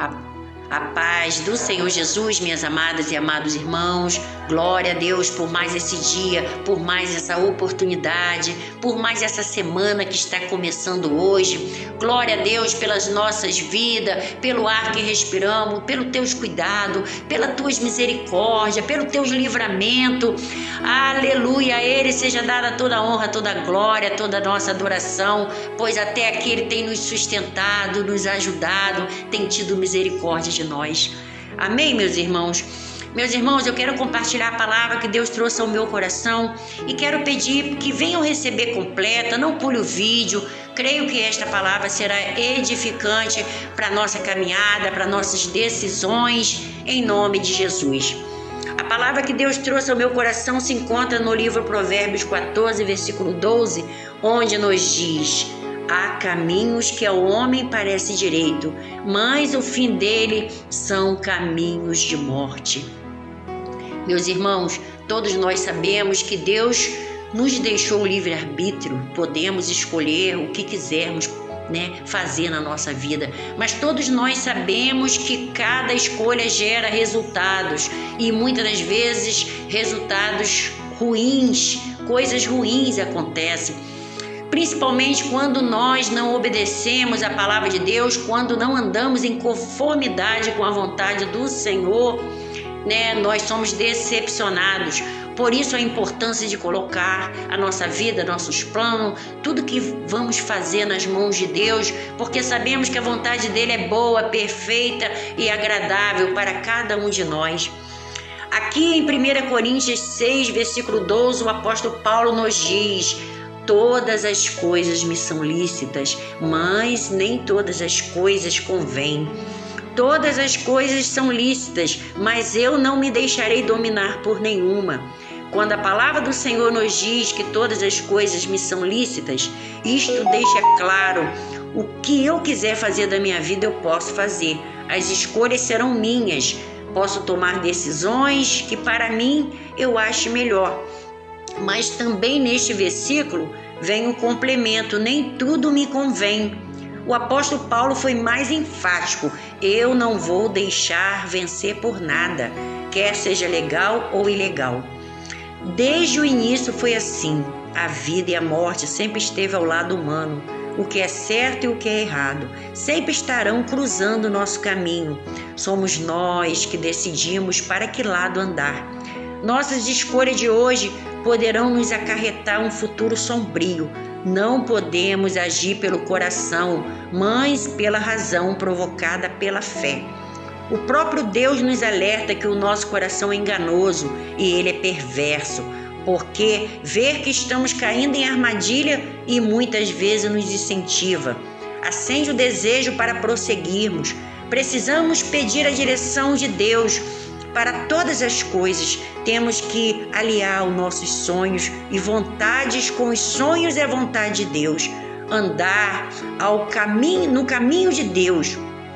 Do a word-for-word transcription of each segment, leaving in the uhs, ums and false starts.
A A paz do Senhor Jesus, minhas amadas e amados irmãos. Glória a Deus por mais esse dia, por mais essa oportunidade, por mais essa semana que está começando hoje. Glória a Deus pelas nossas vidas, pelo ar que respiramos, pelo teus cuidados, pelas tuas misericórdias, pelo teus livramento. Aleluia, a Ele seja dada toda a honra, toda a glória, toda a nossa adoração, pois até aqui Ele tem nos sustentado, nos ajudado, tem tido misericórdia de nós. Amém, meus irmãos? Meus irmãos, eu quero compartilhar a palavra que Deus trouxe ao meu coração e quero pedir que venham receber completa, não pule o vídeo. Creio que esta palavra será edificante para a nossa caminhada, para nossas decisões, em nome de Jesus. A palavra que Deus trouxe ao meu coração se encontra no livro Provérbios quatorze, versículo doze, onde nos diz: há caminhos que ao homem parece direito, mas o fim dele são caminhos de morte. Meus irmãos, todos nós sabemos que Deus nos deixou o livre-arbítrio, podemos escolher o que quisermos, né, fazer na nossa vida, mas todos nós sabemos que cada escolha gera resultados e muitas das vezes resultados ruins, coisas ruins acontecem. Principalmente quando nós não obedecemos a palavra de Deus, quando não andamos em conformidade com a vontade do Senhor, né? Nós somos decepcionados. Por isso a importância de colocar a nossa vida, nossos planos, tudo que vamos fazer nas mãos de Deus, porque sabemos que a vontade dele é boa, perfeita e agradável para cada um de nós. Aqui em primeira Coríntios seis, versículo doze, o apóstolo Paulo nos diz: todas as coisas me são lícitas, mas nem todas as coisas convêm. Todas as coisas são lícitas, mas eu não me deixarei dominar por nenhuma. Quando a palavra do Senhor nos diz que todas as coisas me são lícitas, isto deixa claro: o que eu quiser fazer da minha vida eu posso fazer. As escolhas serão minhas. Posso tomar decisões que para mim eu acho melhor. Mas também neste versículo vem um complemento: nem tudo me convém. O apóstolo Paulo foi mais enfático: eu não vou deixar vencer por nada, quer seja legal ou ilegal. Desde o início foi assim. A vida e a morte sempre esteve ao lado humano. O que é certo e o que é errado sempre estarão cruzando o nosso caminho. Somos nós que decidimos para que lado andar. Nossas escolhas de hoje poderão nos acarretar um futuro sombrio. Não podemos agir pelo coração, mas pela razão provocada pela fé. O próprio Deus nos alerta que o nosso coração é enganoso e ele é perverso, porque vê que estamos caindo em armadilha e muitas vezes nos incentiva. Acende o desejo para prosseguirmos. Precisamos pedir a direção de Deus para todas as coisas. Temos que aliar os nossos sonhos e vontades com os sonhos e a vontade de Deus. Andar ao caminho, no caminho de Deus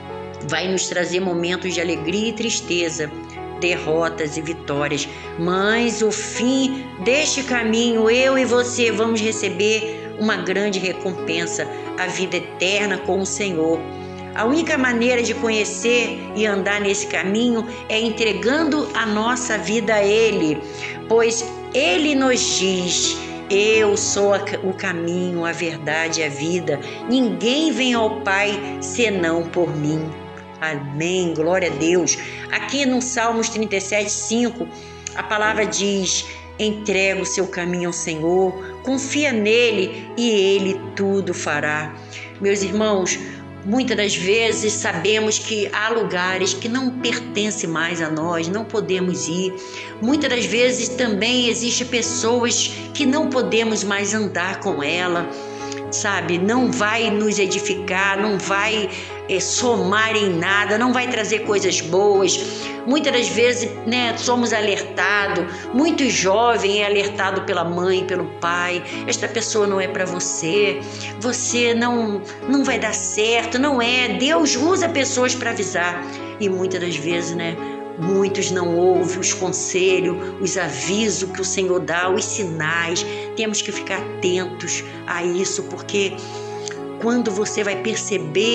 vai nos trazer momentos de alegria e tristeza, derrotas e vitórias. Mas o fim deste caminho, eu e você vamos receber uma grande recompensa, a vida eterna com o Senhor. A única maneira de conhecer e andar nesse caminho é entregando a nossa vida a Ele, pois Ele nos diz: eu sou o caminho, a verdade e a vida. Ninguém vem ao Pai senão por mim. Amém, glória a Deus. Aqui no Salmos trinta e sete, cinco, a palavra diz: entrega o seu caminho ao Senhor, confia nele e Ele tudo fará. Meus irmãos, muitas das vezes sabemos que há lugares que não pertencem mais a nós, não podemos ir. Muitas das vezes também existem pessoas que não podemos mais andar com ela, sabe? Não vai nos edificar, não vai é, somar em nada, não vai trazer coisas boas. Muitas das vezes, né, somos alertados, muito jovem é alertado pela mãe, pelo pai: esta pessoa não é para você, você não, não vai dar certo, não é. Deus usa pessoas para avisar. E muitas das vezes, né, muitos não ouvem os conselhos, os avisos que o Senhor dá, os sinais. Temos que ficar atentos a isso, porque quando você vai perceber,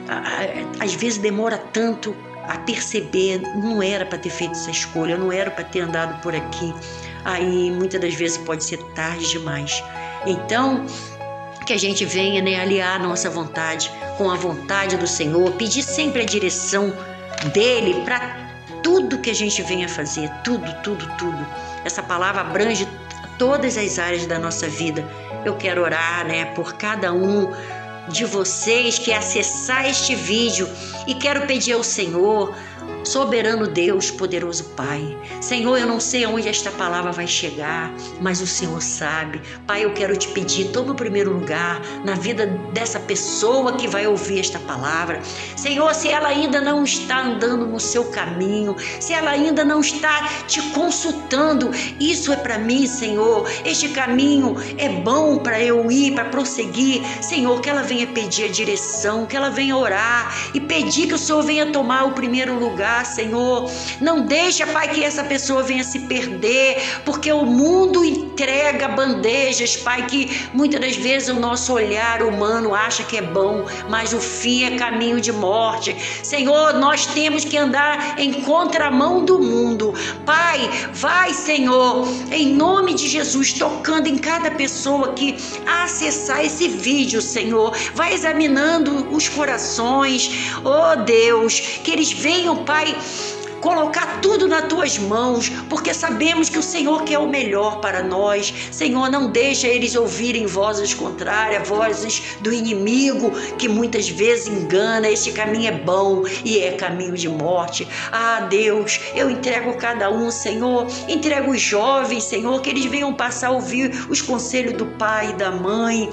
às vezes demora tanto a perceber, não era para ter feito essa escolha, não era para ter andado por aqui. Aí muitas das vezes pode ser tarde demais. Então, que a gente venha, né, aliar a nossa vontade com a vontade do Senhor, pedir sempre a direção dele para tudo que a gente venha fazer, tudo, tudo, tudo. Essa palavra abrange todas as áreas da nossa vida. Eu quero orar, né, por cada um de vocês que acessar este vídeo e quero pedir ao Senhor, soberano Deus, poderoso Pai. Senhor, eu não sei aonde esta palavra vai chegar, mas o Senhor sabe. Pai, eu quero te pedir, toma o primeiro lugar na vida dessa pessoa que vai ouvir esta palavra. Senhor, se ela ainda não está andando no seu caminho, se ela ainda não está te consultando, isso é para mim, Senhor. Este caminho é bom para eu ir, para prosseguir. Senhor, que ela venha pedir a direção, que ela venha orar e pedir que o Senhor venha tomar o primeiro lugar, Senhor. Não deixa, Pai, que essa pessoa venha se perder, porque o mundo entrega bandejas, Pai, que muitas das vezes o nosso olhar humano acha que é bom, mas o fim é caminho de morte. Senhor, nós temos que andar em contramão do mundo. Pai, vai, Senhor, em nome de Jesus, tocando em cada pessoa que acessar esse vídeo, Senhor. Vai examinando os corações, oh Deus, que eles venham, Pai, colocar tudo nas tuas mãos, porque sabemos que o Senhor quer o melhor para nós. Senhor, não deixa eles ouvirem vozes contrárias, vozes do inimigo, que muitas vezes engana. Este caminho é bom e é caminho de morte. Ah, Deus, eu entrego cada um, Senhor, entrego os jovens, Senhor, que eles venham passar a ouvir os conselhos do pai e da mãe.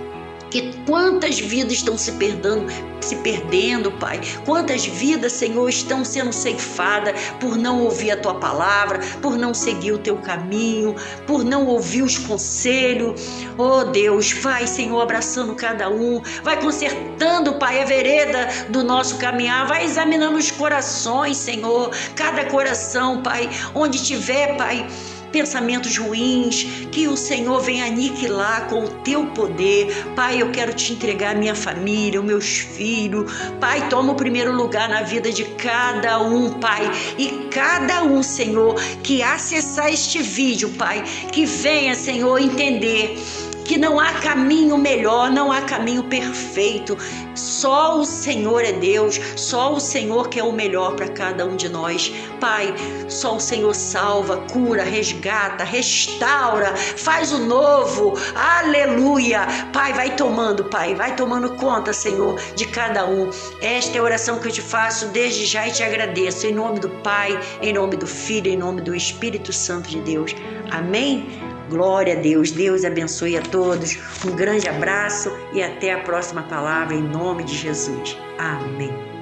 Que quantas vidas estão se perdendo, se perdendo, Pai. Quantas vidas, Senhor, estão sendo ceifadas por não ouvir a Tua palavra, por não seguir o Teu caminho, por não ouvir os conselhos. Oh, Deus, vai, Senhor, abraçando cada um. Vai consertando, Pai, a vereda do nosso caminhar. Vai examinando os corações, Senhor. Cada coração, Pai, onde tiver, Pai, pensamentos ruins, que o Senhor venha aniquilar com o teu poder. Pai, eu quero te entregar a minha família, os meus filhos. Pai, toma o primeiro lugar na vida de cada um, Pai. E cada um, Senhor, que acessar este vídeo, Pai, que venha, Senhor, entender que não há caminho melhor, não há caminho perfeito. Só o Senhor é Deus, só o Senhor que é o melhor para cada um de nós. Pai, só o Senhor salva, cura, resgata, restaura, faz o novo. Aleluia! Pai, vai tomando, Pai, vai tomando conta, Senhor, de cada um. Esta é a oração que eu te faço desde já e te agradeço. Em nome do Pai, em nome do Filho, em nome do Espírito Santo de Deus. Amém? Glória a Deus. Deus abençoe a todos. Um grande abraço e até a próxima palavra em nome de Jesus. Amém.